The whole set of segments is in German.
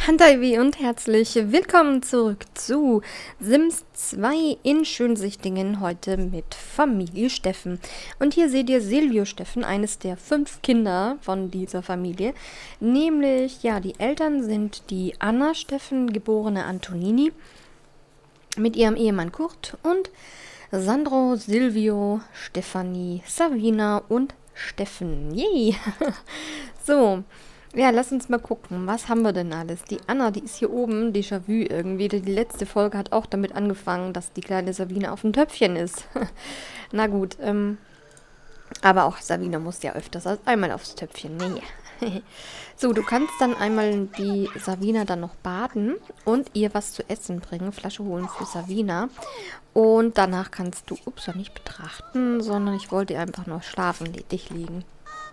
Handaiwi und herzlich willkommen zurück zu Sims 2 in Schönsichtingen, heute mit Familie Steffen. Und hier seht ihr Silvio Steffen, eines der 5 Kinder von dieser Familie. Nämlich, ja, die Eltern sind die Anna Steffen, geborene Antonini, mit ihrem Ehemann Kurt und Sandro, Silvio, Stefanie, Savina und Steffen. Yay! So. Ja, lass uns mal gucken, was haben wir denn alles? Die Anna, die ist hier oben, Déjà-vu irgendwie. Die letzte Folge hat auch damit angefangen, dass die kleine Sabine auf dem Töpfchen ist. Na gut, aber auch Sabine muss ja öfters als einmal aufs Töpfchen. Nee. So, du kannst dann einmal die Sabina dann noch baden und ihr was zu essen bringen, Flasche holen für Sabina. Und danach kannst du, nicht betrachten, sondern ich wollte einfach nur schlafen, dich liegen.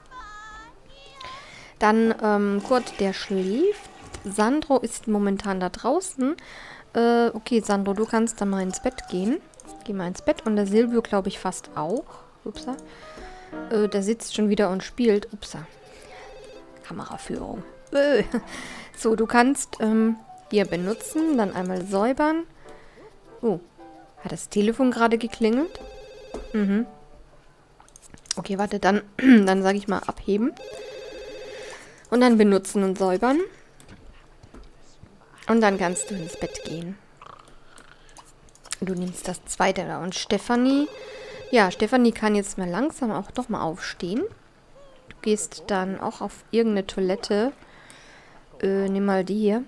Dann Kurt, der schläft. Sandro ist momentan da draußen. Okay, Sandro, du kannst dann mal ins Bett gehen. Geh mal ins Bett. Und der Silvio, glaube ich, fast auch. Upsa. Der sitzt schon wieder und spielt. Upsa. Kameraführung. So, du kannst hier benutzen. Dann einmal säubern. Oh, hat das Telefon gerade geklingelt? Mhm. Okay, warte, dann sage ich mal abheben. Und dann benutzen und säubern. Und dann kannst du ins Bett gehen. Du nimmst das zweite da. Und Stefanie. Ja, Stefanie kann jetzt mal langsam auch doch mal aufstehen. Du gehst dann auch auf irgendeine Toilette. Nimm mal die hier.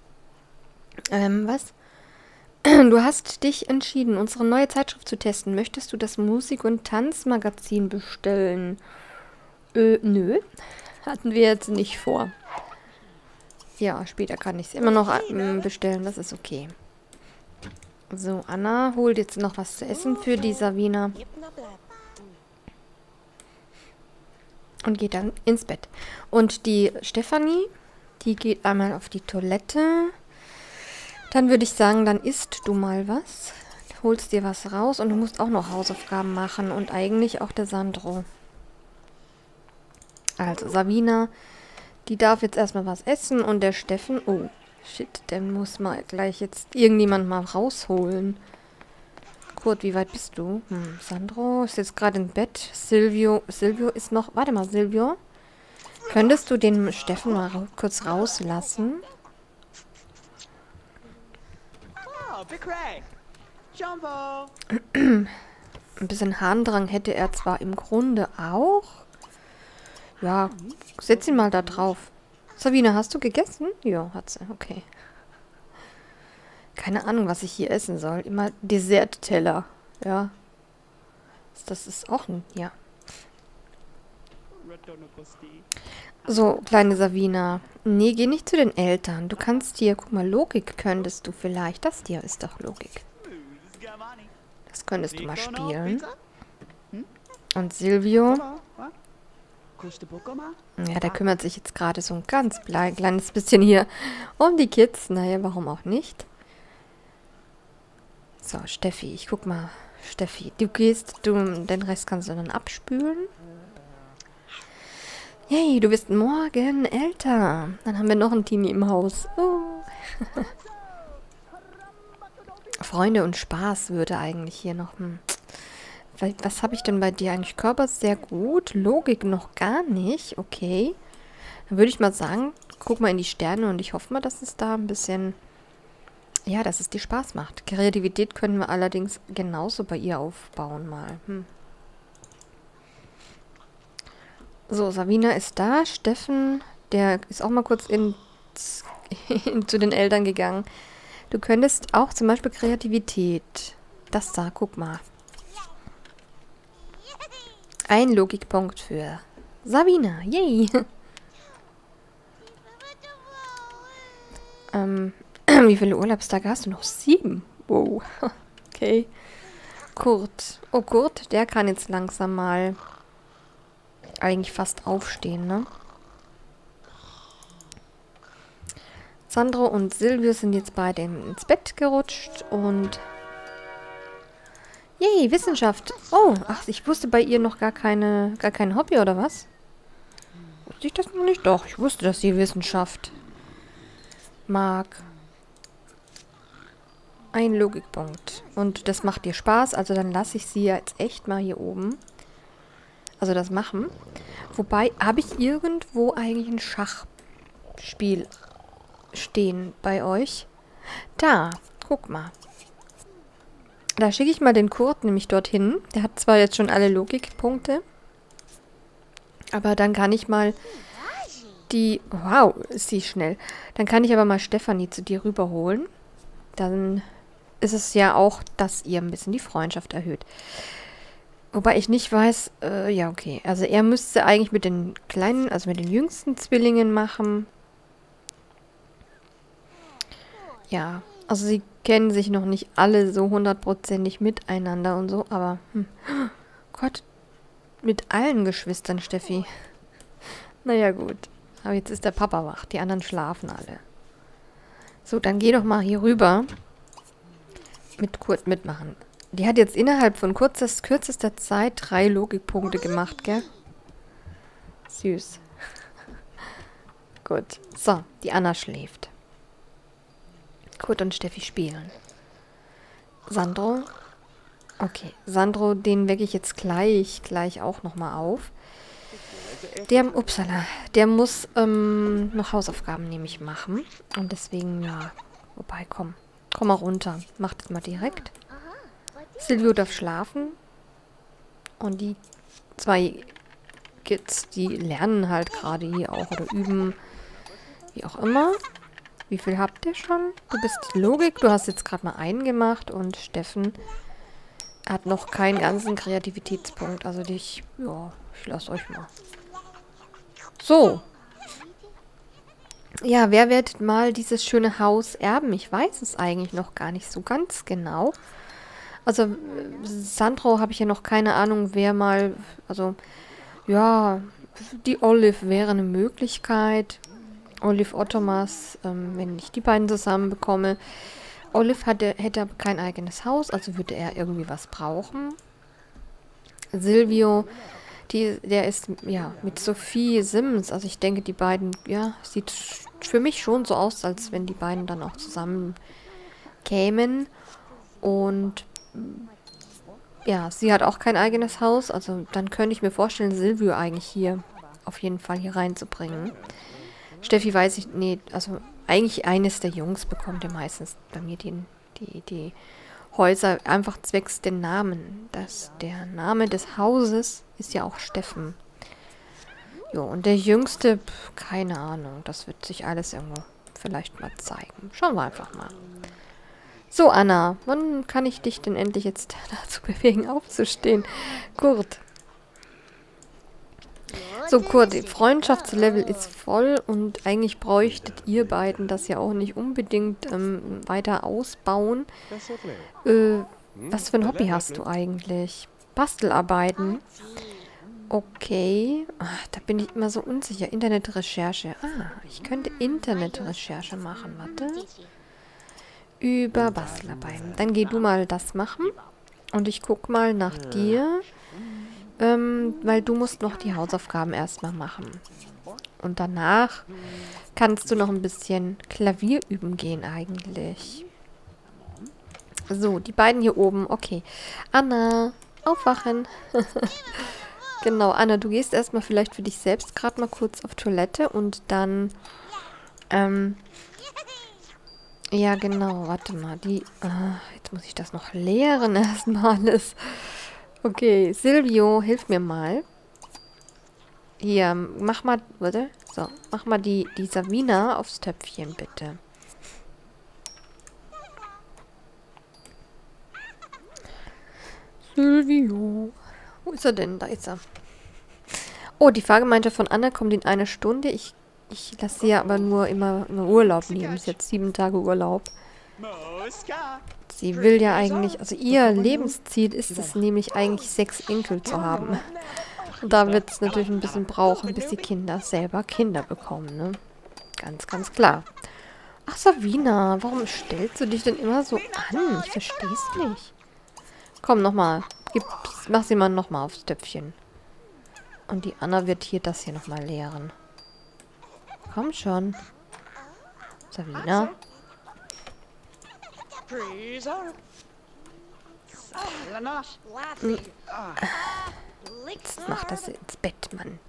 Was? Du hast dich entschieden, unsere neue Zeitschrift zu testen. Möchtest du das Musik- und Tanzmagazin bestellen? Nö. Hatten wir jetzt nicht vor. Ja, später kann ich es immer noch bestellen. Das ist okay. So, Anna holt jetzt noch was zu essen für die Savina. Und geht dann ins Bett. Und die Stefanie, die geht einmal auf die Toilette. Dann würde ich sagen, dann isst du mal was. Holst dir was raus und du musst auch noch Hausaufgaben machen. Und eigentlich auch der Sandro. Also, Savina, die darf jetzt erstmal was essen und der Steffen, oh, shit, der muss mal gleich jetzt irgendjemand mal rausholen. Kurt, wie weit bist du? Sandro ist jetzt gerade im Bett. Silvio ist noch, warte mal, Silvio, könntest du den Steffen mal kurz rauslassen? Ein bisschen Harndrang hätte er zwar im Grunde auch. Ja, setz ihn mal da drauf. Sabine, hast du gegessen? Ja, hat sie. Okay. Keine Ahnung, was ich hier essen soll. Immer Dessertteller. Ja. Das ist auch ein... Ja. So, kleine Savina. Nee, geh nicht zu den Eltern. Du kannst hier... Guck mal, Logik könntest du vielleicht. Das hier ist doch Logik. Das könntest du mal spielen. Und Silvio... Ja, der kümmert sich jetzt gerade so ein ganz kleines bisschen hier um die Kids. Naja, warum auch nicht? So, Steffi, ich guck mal. Steffi, den Rest kannst du dann abspülen. Yay, du bist morgen älter. Dann haben wir noch einen Teenie im Haus. Oh. Freunde und Spaß würde eigentlich hier noch... Was habe ich denn bei dir eigentlich? Körper sehr gut, Logik noch gar nicht. Okay. Dann würde ich mal sagen, guck mal in die Sterne und ich hoffe mal, dass es da ein bisschen... Ja, dass es dir Spaß macht. Kreativität können wir allerdings genauso bei ihr aufbauen mal. So, Savina ist da. Steffen, der ist auch mal kurz zu den Eltern gegangen. Du könntest auch zum Beispiel Kreativität. Das da, guck mal. Ein Logikpunkt für Sabina. Yay! Wie viele Urlaubstage hast du noch? 7. Wow. Okay. Kurt. Oh, Kurt, der kann jetzt langsam mal eigentlich fast aufstehen, ne? Sandro und Silvio sind jetzt beide ins Bett gerutscht und... Yay, Wissenschaft. Oh, ach, ich wusste bei ihr noch gar kein Hobby, oder was? Wusste ich das noch nicht? Doch, ich wusste, dass sie Wissenschaft mag. Ein Logikpunkt. Und das macht dir Spaß, also dann lasse ich sie jetzt echt mal hier oben. Also das machen. Wobei, habe ich irgendwo eigentlich ein Schachspiel stehen bei euch? Da, guck mal. Da schicke ich mal den Kurt nämlich dorthin. Der hat zwar jetzt schon alle Logikpunkte. Aber dann kann ich mal die... Wow, ist sie schnell. Dann kann ich aber mal Stefanie zu dir rüberholen. Dann ist es ja auch, dass ihr ein bisschen die Freundschaft erhöht. Wobei ich nicht weiß... ja, okay. Also er müsste eigentlich mit den kleinen, also mit den jüngsten Zwillingen machen. Ja, also sie kennen sich noch nicht alle so hundertprozentig miteinander und so, aber... Gott, mit allen Geschwistern, Steffi. Naja, gut. Aber jetzt ist der Papa wach. Die anderen schlafen alle. So, dann geh doch mal hier rüber. Mit Kurt mitmachen. Die hat jetzt innerhalb von kürzester Zeit 3 Logikpunkte gemacht, gell? Süß. Gut. So, die Anna schläft. Kurt und Steffi spielen. Sandro. Okay, Sandro, den wecke ich jetzt gleich auch nochmal auf. Der muss noch Hausaufgaben nämlich machen. Und deswegen, ja, wobei, komm mal runter. Mach das mal direkt. Silvio darf schlafen. Und die 2 Kids, die lernen halt gerade hier auch oder üben, wie auch immer. Wie viel habt ihr schon? Du bist Logik, du hast jetzt gerade mal einen gemacht und Steffen hat noch keinen ganzen Kreativitätspunkt. Also ich lasse euch mal. So. Ja, wer wird mal dieses schöne Haus erben? Ich weiß es eigentlich noch gar nicht so ganz genau. Also, Sandro habe ich ja noch keine Ahnung, wer mal... Also, ja, die Olive wäre eine Möglichkeit. Olive Ottomars, wenn ich die beiden zusammen bekomme. Olive hätte aber kein eigenes Haus, also würde er irgendwie was brauchen. Silvio, der ist, ja, mit Sophie Sims, also ich denke, die beiden, ja, sieht für mich schon so aus, als wenn die beiden dann auch zusammen kämen. Und, ja, sie hat auch kein eigenes Haus, also dann könnte ich mir vorstellen, Silvio eigentlich hier auf jeden Fall hier reinzubringen. Steffi weiß ich, nee, also eigentlich eines der Jungs bekommt ja meistens bei mir die Häuser, einfach zwecks den Namen. Der Name des Hauses ist ja auch Steffen. Jo, und der Jüngste, keine Ahnung, das wird sich alles irgendwo vielleicht mal zeigen. Schauen wir einfach mal. So, Anna, wann kann ich dich denn endlich jetzt dazu bewegen, aufzustehen? Kurt. So, Kurt, die Freundschaftslevel ist voll und eigentlich bräuchtet ihr beiden das ja auch nicht unbedingt weiter ausbauen. Was für ein Hobby hast du eigentlich? Bastelarbeiten? Okay. Ach, da bin ich immer so unsicher. Internetrecherche. Ah, ich könnte Internetrecherche machen. Warte. Über Bastelarbeiten. Dann geh du mal das machen. Und ich guck mal nach dir. Weil du musst noch die Hausaufgaben erstmal machen. Und danach kannst du noch ein bisschen Klavier üben gehen eigentlich. So, die beiden hier oben. Okay. Anna, aufwachen. Genau, Anna, du gehst erstmal vielleicht für dich selbst gerade mal kurz auf Toilette und dann, ja genau, warte mal, jetzt muss ich das noch leeren erstmal alles. Okay, Silvio, hilf mir mal. Hier, mach mal, warte, so, mach mal die Savina aufs Töpfchen, bitte. Silvio. Wo ist er denn? Da ist er. Oh, die Fahrgemeinschaft von Anna kommt in 1 Stunde. Ich lasse sie ja aber nur immer im Urlaub nehmen. Ist jetzt 7 Tage Urlaub. Sie will ja eigentlich, also ihr Lebensziel ist es nämlich eigentlich 6 Enkel zu haben. Und da wird es natürlich ein bisschen brauchen, bis die Kinder selber Kinder bekommen, ne? Ganz, ganz klar. Ach, Savina, warum stellst du dich denn immer so an? Ich verstehe es nicht. Komm, nochmal. Mach sie mal nochmal aufs Töpfchen. Und die Anna wird hier das hier nochmal leeren. Komm schon. Savina. Jetzt macht das ins Bett, Mann.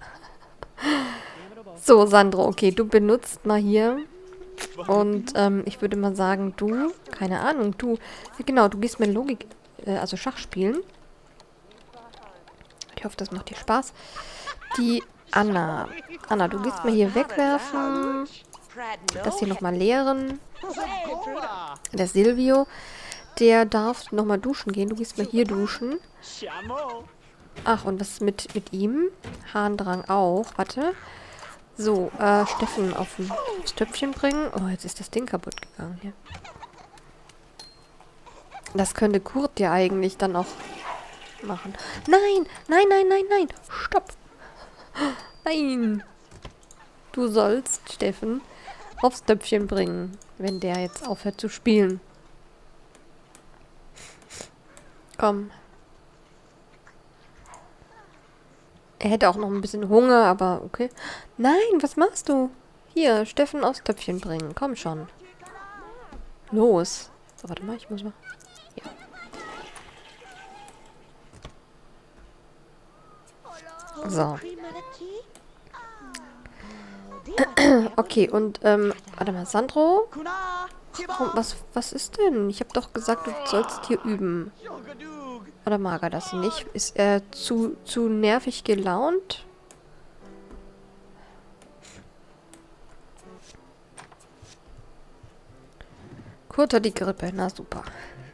So, Sandro, okay, du benutzt mal hier. Und ich würde mal sagen, du, keine Ahnung, du, genau, du gehst mit Logik, also Schach spielen. Ich hoffe, das macht dir Spaß. Die Anna. Anna, du gehst mal hier wegwerfen. Das hier nochmal leeren. Der Silvio, der darf nochmal duschen gehen. Du gehst mal hier duschen. Ach, und was ist mit ihm? Harndrang auch. Warte. So, Steffen aufs Töpfchen bringen. Oh, jetzt ist das Ding kaputt gegangen hier. Das könnte Kurt ja eigentlich dann auch machen. Nein, nein, nein, nein, nein. Stopp. Nein. Du sollst Steffen aufs Töpfchen bringen, wenn der jetzt aufhört zu spielen. Komm. Er hätte auch noch ein bisschen Hunger, aber okay. Nein, was machst du? Hier, Steffen aufs Töpfchen bringen. Komm schon. Los. So, warte mal, ich muss mal... Ja. So. Okay, und, warte mal, Sandro? Warum, was ist denn? Ich habe doch gesagt, du sollst hier üben. Oder mag er das nicht? Ist er zu nervig gelaunt? Kurt hat die Grippe. Na super.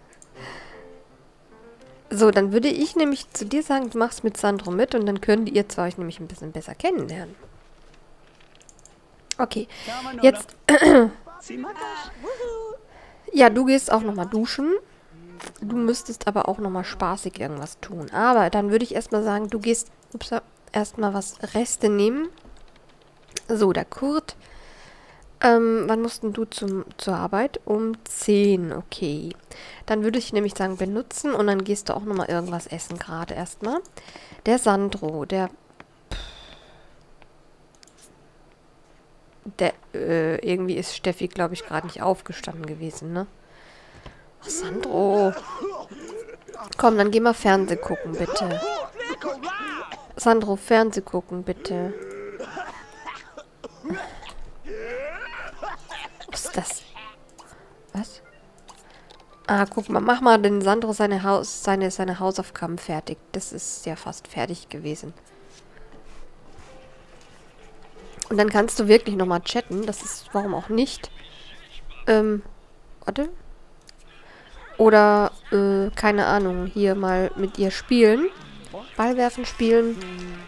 So, dann würde ich nämlich zu dir sagen, du machst mit Sandro mit und dann könnt ihr zwei euch nämlich ein bisschen besser kennenlernen. Okay, jetzt... Ja, du gehst auch nochmal duschen. Du müsstest aber auch nochmal spaßig irgendwas tun. Aber dann würde ich erstmal sagen, du gehst erstmal was Reste nehmen. So, der Kurt. Wann musst denn du zur Arbeit? Um 10, okay. Dann würde ich nämlich sagen, benutzen und dann gehst du auch nochmal irgendwas essen gerade erstmal. Der Sandro, irgendwie ist Steffi, glaube ich, gerade nicht aufgestanden gewesen, ne? Ach, Sandro. Komm, dann geh mal Fernseh gucken, bitte. Sandro, Fernseh gucken, bitte. Was ist das? Was? Ah, guck mal, mach mal den Sandro seine Hausaufgaben fertig. Das ist ja fast fertig gewesen. Und dann kannst du wirklich nochmal chatten. Das ist, warum auch nicht. Warte. Oder, keine Ahnung, hier mal mit ihr spielen. Ballwerfen spielen.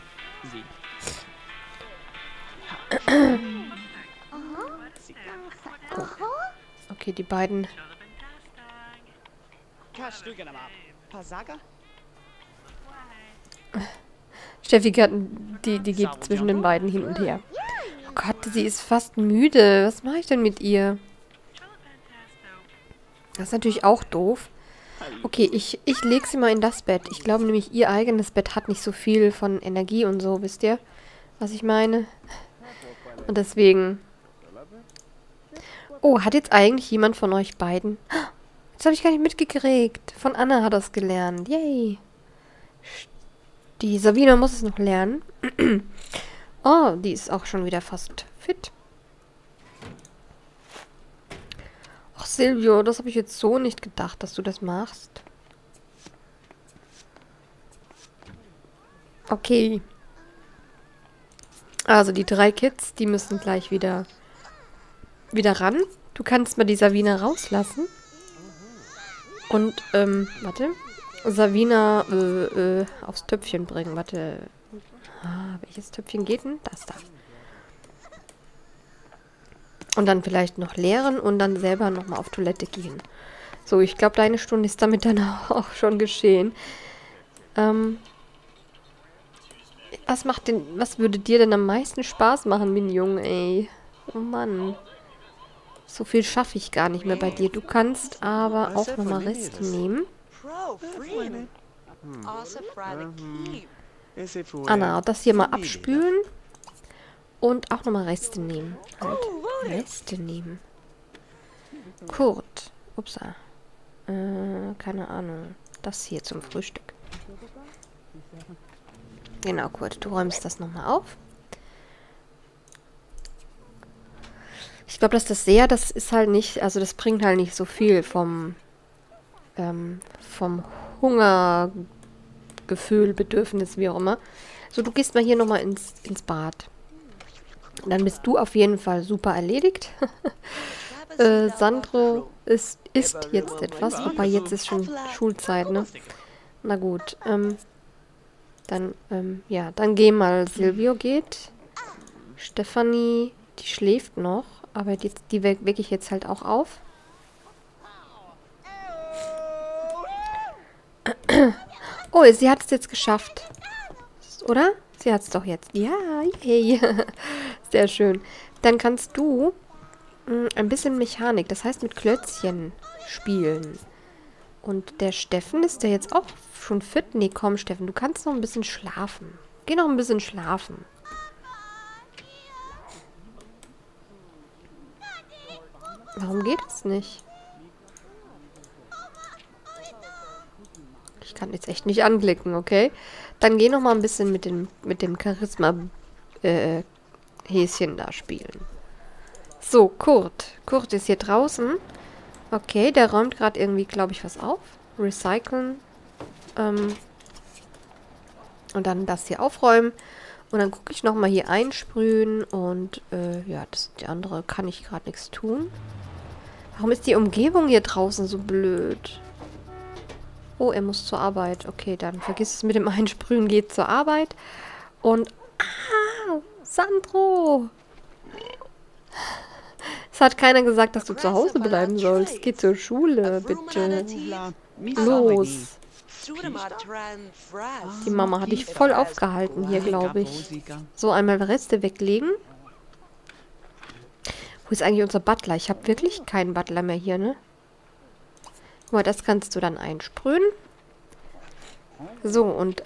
Oh. Okay, die beiden. Steffi, die geht zwischen den beiden hin und her. Oh Gott, sie ist fast müde. Was mache ich denn mit ihr? Das ist natürlich auch doof. Okay, ich lege sie mal in das Bett. Ich glaube nämlich, ihr eigenes Bett hat nicht so viel von Energie und so, wisst ihr, was ich meine? Und deswegen... Oh, hat jetzt eigentlich jemand von euch beiden... Das habe ich gar nicht mitgekriegt. Von Anna hat er es gelernt. Yay. Die Savina muss es noch lernen. Oh, die ist auch schon wieder fast fit. Ach, Silvio, das habe ich jetzt so nicht gedacht, dass du das machst. Okay. Also die 3 Kids, die müssen gleich wieder ran. Du kannst mal die Savina rauslassen. Und, warte. Savina, aufs Töpfchen bringen. Warte. Ah, welches Töpfchen geht denn? Das da. Und dann vielleicht noch leeren und dann selber nochmal auf Toilette gehen. So, ich glaube, deine Stunde ist damit dann auch schon geschehen. Was würde dir denn am meisten Spaß machen, Mignon, ey? Oh Mann. So viel schaffe ich gar nicht mehr bei dir. Du kannst aber auch nochmal Reste nehmen. Anna, das hier mal abspülen. Und auch nochmal Reste nehmen. Halt. Reste nehmen. Kurt. Upsa. Keine Ahnung. Das hier zum Frühstück. Genau, Kurt, du räumst das nochmal auf. Ich glaube, dass das ist halt nicht, also das bringt halt nicht so viel vom Hungergefühl, Bedürfnis, wie auch immer. So, du gehst mal hier nochmal ins Bad. Und dann bist du auf jeden Fall super erledigt. Sandro isst jetzt etwas, wobei jetzt ist schon Schulzeit, ne? Na gut, ja, dann geh mal. Silvio geht. Stefanie, die schläft noch, aber die wecke ich jetzt halt auch auf. Oh, sie hat es jetzt geschafft. Oder? Sie hat es doch jetzt. Ja, yay. Sehr schön. Dann kannst du ein bisschen Mechanik, das heißt mit Klötzchen spielen. Und der Steffen, ist der jetzt auch schon fit? Nee, komm, Steffen, du kannst noch ein bisschen schlafen. Geh noch ein bisschen schlafen. Warum geht es nicht? Ich kann jetzt echt nicht anklicken, okay? Dann geh noch mal ein bisschen mit dem Charisma-Häschen da spielen. So, Kurt. Kurt ist hier draußen. Okay, der räumt gerade irgendwie, glaube ich, was auf. Recyceln. Und dann das hier aufräumen. Und dann gucke ich nochmal hier einsprühen. Und, ja, die andere kann ich gerade nichts tun. Warum ist die Umgebung hier draußen so blöd? Oh, er muss zur Arbeit. Okay, dann vergiss es mit dem Einsprühen, geht zur Arbeit. Und, Sandro! Es hat keiner gesagt, dass du zu Hause bleiben sollst. Geh zur Schule, bitte. Los. Die Mama hat dich voll aufgehalten hier, glaube ich. So, einmal Reste weglegen. Wo ist eigentlich unser Butler? Ich habe wirklich keinen Butler mehr hier, ne? Guck mal, das kannst du dann einsprühen. So, und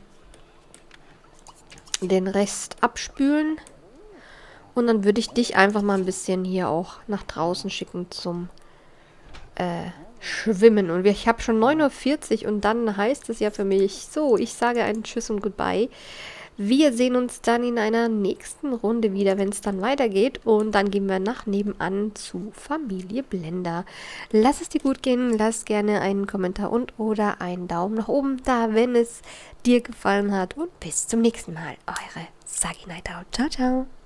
den Rest abspülen. Und dann würde ich dich einfach mal ein bisschen hier auch nach draußen schicken zum Schwimmen. Und ich habe schon 9:40 Uhr und dann heißt es ja für mich, so, ich sage einen Tschüss und Goodbye. Wir sehen uns dann in einer nächsten Runde wieder, wenn es dann weitergeht. Und dann gehen wir nach nebenan zu Familie Blender. Lass es dir gut gehen. Lass gerne einen Kommentar oder einen Daumen nach oben da, wenn es dir gefallen hat. Und bis zum nächsten Mal. Eure Sagi Night Out. Ciao, ciao.